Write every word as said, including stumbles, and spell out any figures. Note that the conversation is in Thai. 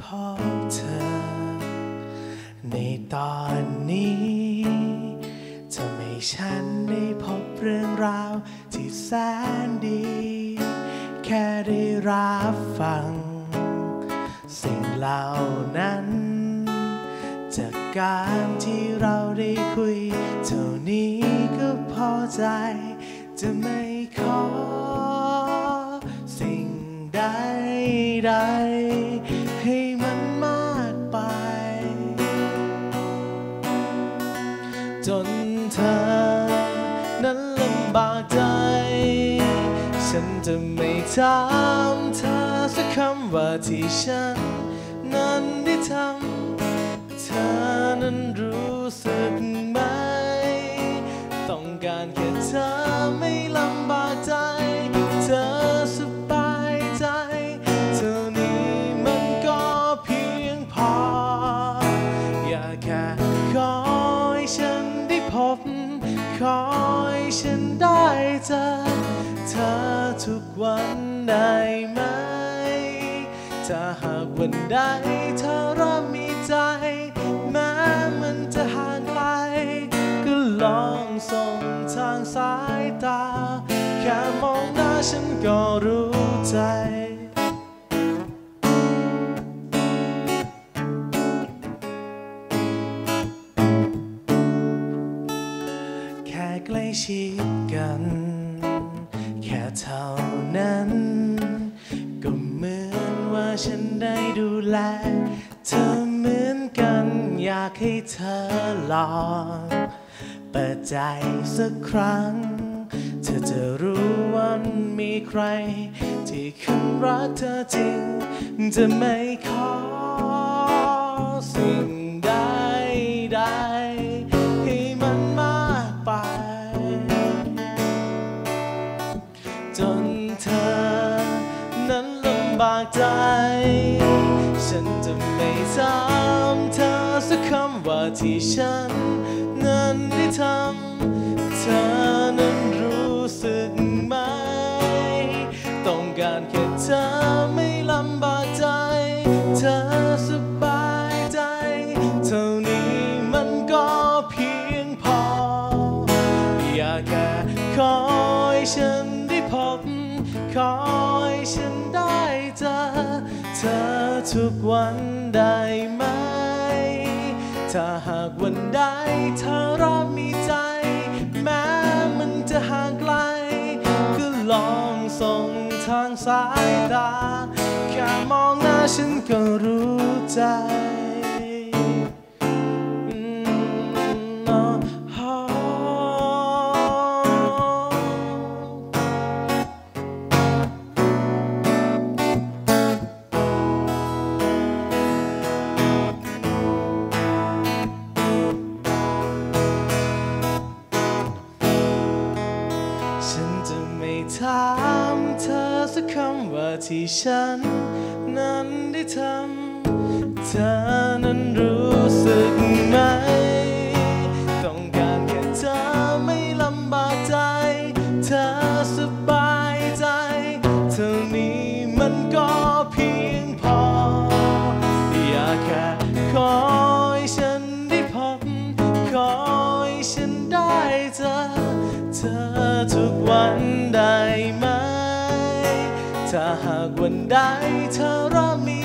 พบเธอในตอนนี้ทำให้ฉันได้พบเรื่องราวที่แสนดีแค่ได้รับฟังสิ่งเหล่านั้นจากการที่เราได้คุยเท่านี้ก็พอใจจะไม่ขอสิ่งใดใดให้มันมากไปจนเธอนั้นลำบากใจฉันจะไม่ถามเธอสักคำว่าที่ฉันนั้นได้ทำเธอนั้นรู้สึกไหมต้องการแค่เธอไม่ลำบากใจเธอสบายใจเท่านี้มันก็เพียงพออยากแค่ขอให้ฉันได้พบขอให้ฉันได้เจอเธอทุกวันได้ไหมถ้าหากวันใดเธอเริ่มมีใจแม้มันจะห่างไกลก็ลองส่งทางสายตาแค่มองหน้าฉันก็รู้ใจแค่ใกล้ชิดกันแค่เท่านั้นก็เหมือนว่าฉันได้ดูแลเธอเหมือนกันอยากให้เธอลองเปิดใจสักครั้งเธอจะรู้ว่ามีใครที่คันรักเธอจริงจะไม่ขอสิ่งใดใดให้มันมากไปจนเธอนั้นลำบากใจฉันจะไม่ถามเธอสักคำว่าที่ฉันนั้นได้ทำเธอนั้นรู้สึกไหมต้องการแค่เธอไม่ลำบากใจเธอสบายใจเท่านี้มันก็เพียงพออยากแค่ขอให้ฉันได้พบขอให้ฉันได้เจอเธอทุกวันได้ไหมถ้าหากวันใดเธอเริ่มมีใจแม้มันจะห่างไกลก็ลองส่งทางสายตาแค่มองหน้าฉันก็รู้ใจฉันจะไม่ถามเธอสักคำว่าที่ฉันนั้นได้ทำเธอนั้นรู้สึกไหมต้องการแค่เธอไม่ลำบากใจเธอสบายใจเท่านี้มันก็เพียงพออยากแค่ขอให้ฉันได้พบขอให้ฉันได้เจอเธอทุกวันได้ไหมถ้าหากวันใดเธอเริ่มมี